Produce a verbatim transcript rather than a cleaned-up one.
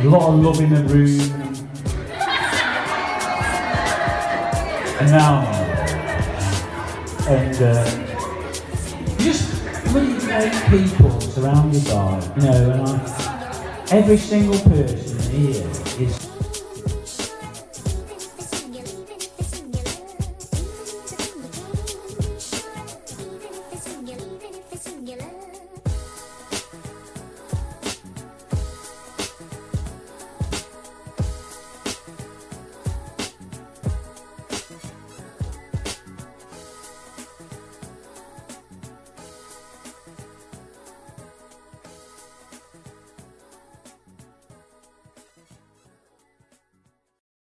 A lot of love in the room. And now I'm on. And uh, just really great people surrounded by, you know, and I, every single person here